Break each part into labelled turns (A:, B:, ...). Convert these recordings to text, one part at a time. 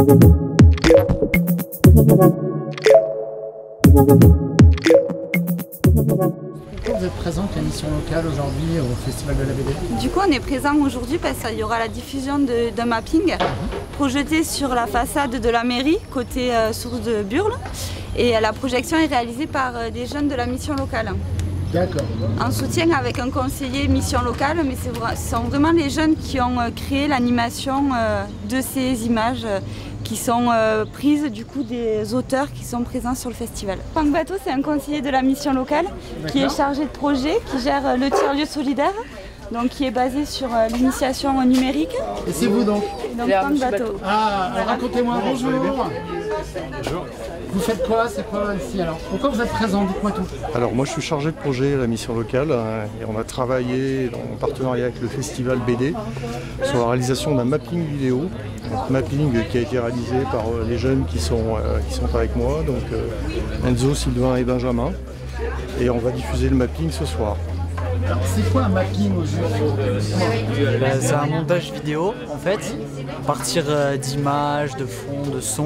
A: Pourquoi vous êtes présente à la mission locale aujourd'hui au Festival de la BD?
B: Du coup, on est présent aujourd'hui parce qu'il y aura la diffusion d'un mapping projeté sur la façade de la mairie, côté source de Burle. Et la projection est réalisée par des jeunes de la mission locale.
A: D'accord.
B: En soutien avec un conseiller mission locale, mais ce sont vraiment les jeunes qui ont créé l'animation de ces images qui sont prises du coup des auteurs qui sont présents sur le festival. Franck Bateau, c'est un conseiller de la mission locale qui est chargé de projet, qui gère le tiers-lieu solidaire, donc qui est basé sur l'initiation numérique.
A: Et c'est vous donc?
B: Donc Franck Bateau.
A: Ah,
B: voilà.
A: Racontez-moi, bonjour.
C: Bonjour.
A: Vous faites quoi? C'est quoi ici alors? Pourquoi vous êtes présent? Dites-moi tout.
C: Alors moi je suis chargé de projet à la mission locale et on a travaillé en partenariat avec le festival BD sur la réalisation d'un mapping vidéo. Un mapping qui a été réalisé par les jeunes qui sont avec moi, donc Enzo, Sylvain et Benjamin. Et on va diffuser le mapping ce soir.
A: Alors, c'est quoi un mapping au juste?
D: C'est un montage vidéo en fait, à partir d'images, de fonds, de sons.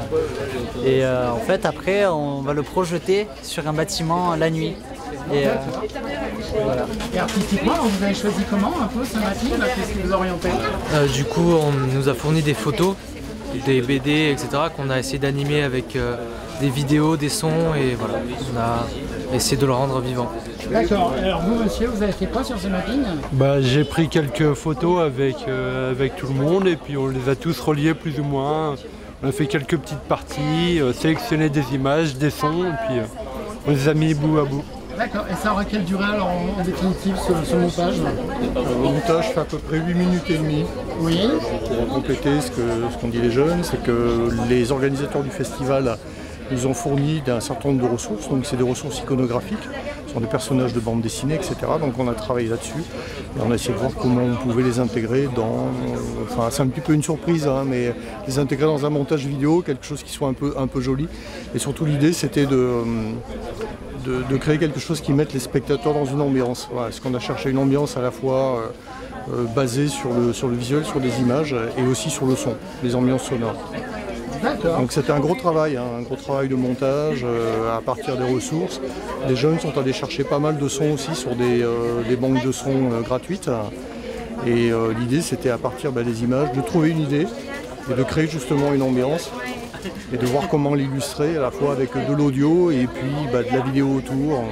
D: Et en fait après on va le projeter sur un bâtiment la nuit. Et voilà.
A: Et artistiquement, vous avez choisi comment un peu ce mapping? Qu'est-ce qui vous orientez?
E: Du coup, on nous a fourni des photos, des BD, etc. qu'on a essayé d'animer avec des vidéos, des sons et voilà, on a essayé de le rendre vivant.
A: D'accord. Alors vous, monsieur, vous avez fait quoi sur ce mapping?
F: J'ai pris quelques photos avec tout le monde et puis on les a tous reliés plus ou moins. On a fait quelques petites parties, sélectionné des images, des sons et puis on les a mis bout à bout.
A: D'accord. Et ça aura quelle durée alors en définitive ce montage?
C: Le montage fait à peu près 8 minutes et demie.
A: Oui.
C: Pour compléter ce qu'ont dit les jeunes, c'est que les organisateurs du festival nous ont fourni d'un certain nombre de ressources, donc c'est des ressources iconographiques, ce sont des personnages de bande dessinée, etc. Donc on a travaillé là-dessus et on a essayé de voir comment on pouvait les intégrer dans, enfin c'est un petit peu une surprise, hein, mais les intégrer dans un montage vidéo, quelque chose qui soit un peu joli. Et surtout l'idée c'était de créer quelque chose qui mette les spectateurs dans une ambiance. Voilà, parce qu'on a cherché une ambiance à la fois basée sur le visuel, sur les images et aussi sur le son, les ambiances sonores. Donc c'était un gros travail de montage à partir des ressources. Les jeunes sont allés chercher pas mal de sons aussi sur des banques de sons gratuites. Et l'idée c'était à partir des images de trouver une idée et de créer justement une ambiance et de voir comment l'illustrer à la fois avec de l'audio et puis de la vidéo autour.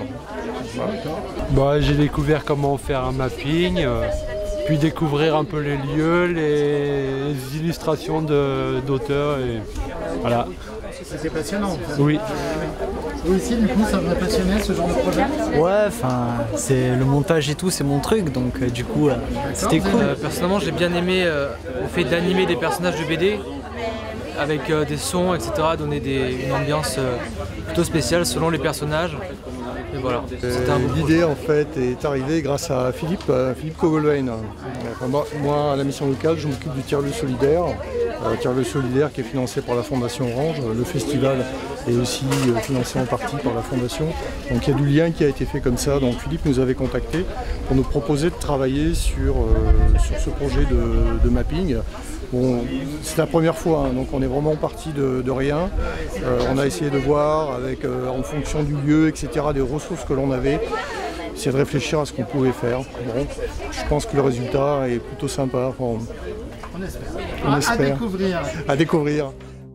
F: Voilà. J'ai découvert comment faire un mapping, puis découvrir un peu les lieux, les illustrations d'auteurs et voilà.
A: C'était passionnant.
F: Oui.
A: Vous aussi, du coup, ça vous a passionné ce genre de projet?
D: ouais, enfin c'est le montage et tout, c'est mon truc donc du coup c'était cool.
E: Personnellement, j'ai bien aimé le fait d'animer des personnages de BD avec des sons, etc. Donner une ambiance plutôt spéciale selon les personnages. Et voilà.
C: L'idée en fait est arrivée grâce à Philippe Kogelwein. Moi à la mission locale je m'occupe du tiers-lieu solidaire. Tiers-lieu solidaire qui est financé par la Fondation Orange. Le festival est aussi financé en partie par la Fondation. Donc il y a du lien qui a été fait comme ça. Donc Philippe nous avait contacté pour nous proposer de travailler sur ce projet de mapping. Bon, c'est la première fois, hein, donc on est vraiment parti de rien. On a essayé de voir avec, en fonction du lieu, etc., des ressources que l'on avait, essayer de réfléchir à ce qu'on pouvait faire. Bon, je pense que le résultat est plutôt sympa. Enfin,
A: On espère.
C: on espère.
A: À découvrir.
C: À découvrir.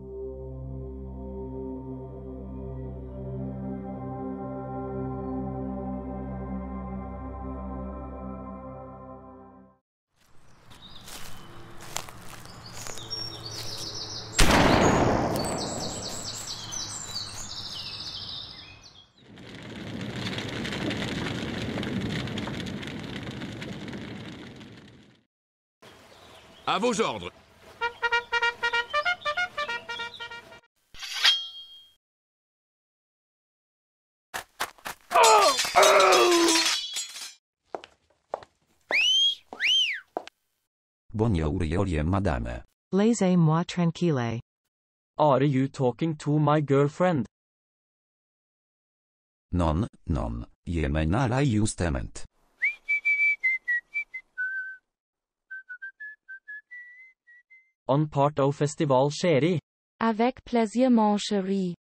G: À vos ordres.
H: Bonjour, madame.
I: Laissez-moi tranquille.
J: Are you talking to my girlfriend?
H: Non, je m'en justement.
J: On part of festival chéri.
K: Avec plaisir mon chéri.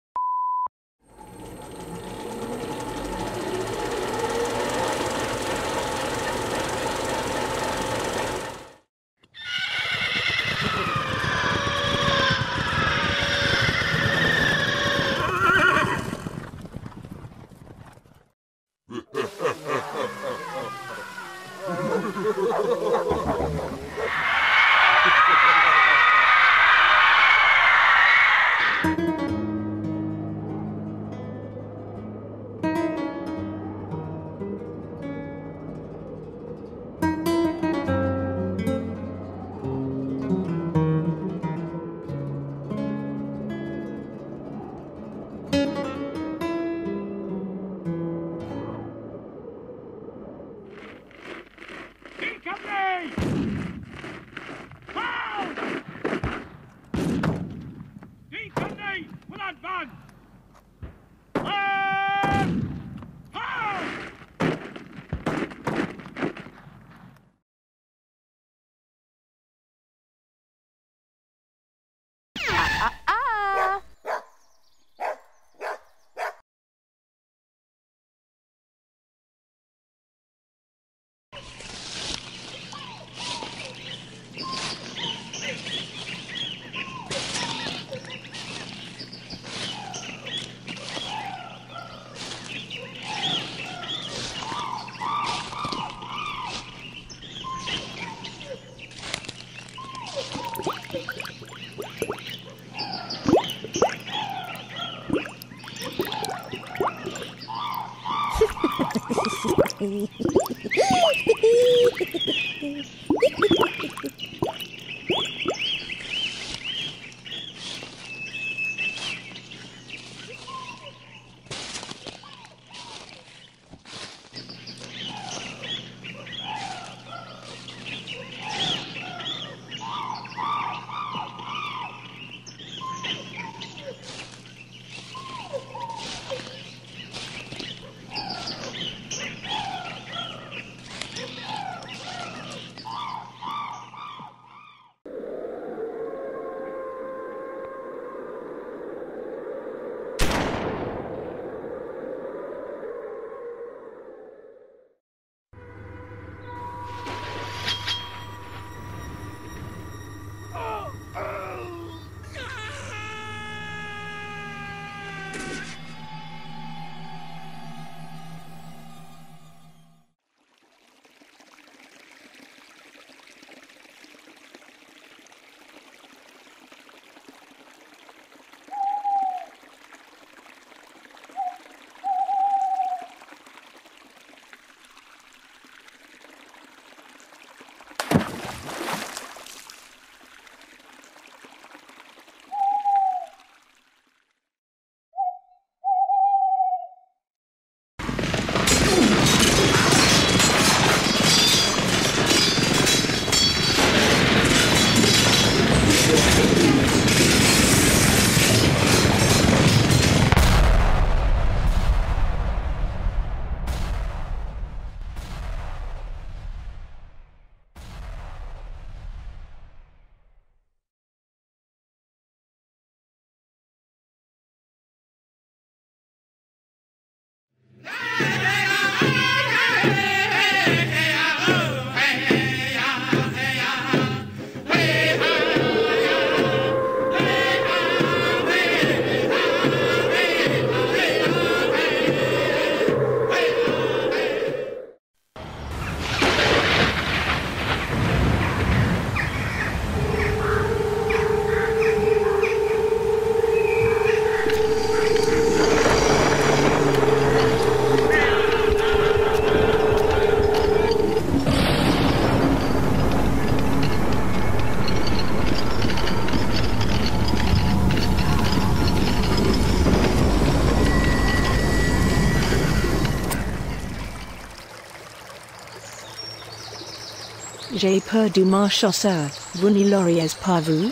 K: J'ai peur du mon chasseur, vous n'y l'auriez pas vu?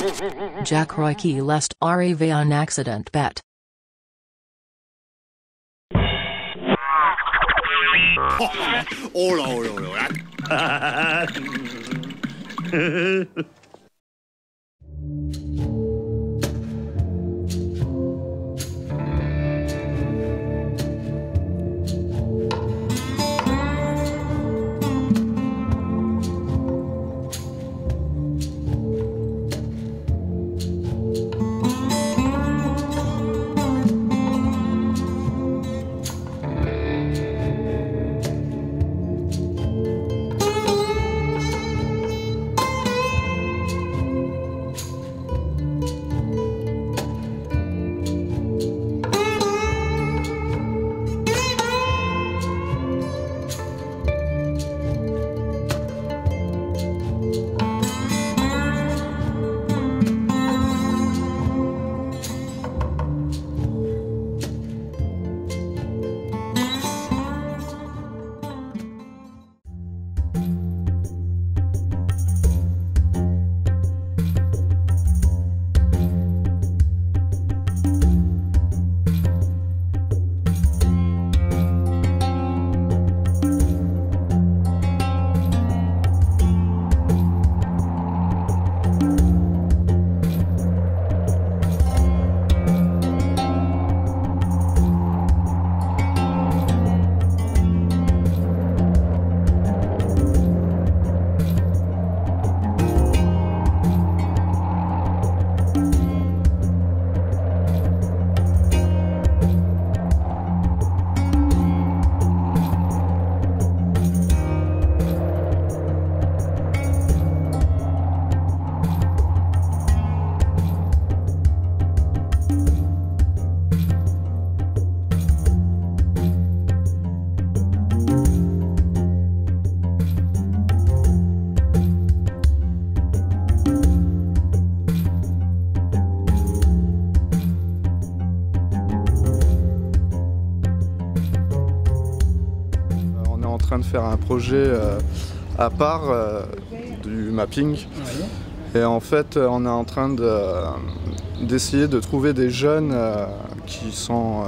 I: Jack Royke lest arrive un accident bet.
G: Oh là, oh là, oh là.
L: De faire un projet à part du mapping et en fait on est en train d'essayer de trouver des jeunes qui sont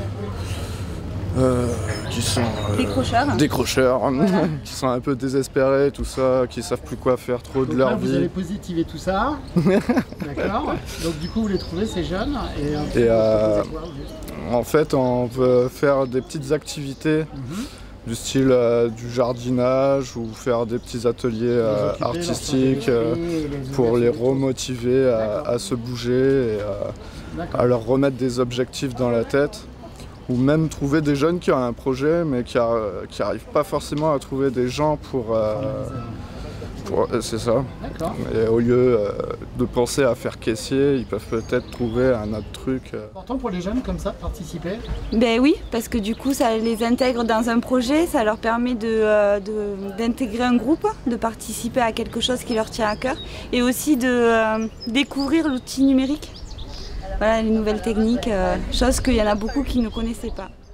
L: décrocheurs qui sont un peu désespérés, tout ça, qui savent plus quoi faire trop de leur vie.
A: Vous allez positiver tout ça, d'accord. Donc du coup vous les trouvez ces jeunes et
L: en fait on veut faire des petites activités du style du jardinage ou faire des petits ateliers artistiques pour les remotiver à se bouger et à leur remettre des objectifs dans la tête. Ou même trouver des jeunes qui ont un projet mais qui n'arrivent pas forcément à trouver des gens pour c'est ça. Et au lieu de penser à faire caissier, ils peuvent peut-être trouver un autre truc.
A: C'est important pour les jeunes comme ça de participer?
B: Ben oui, parce que du coup ça les intègre dans un projet, ça leur permet d'intégrer un groupe, de participer à quelque chose qui leur tient à cœur et aussi de découvrir l'outil numérique. Voilà, les nouvelles techniques, chose qu'il y en a beaucoup qui ne connaissaient pas.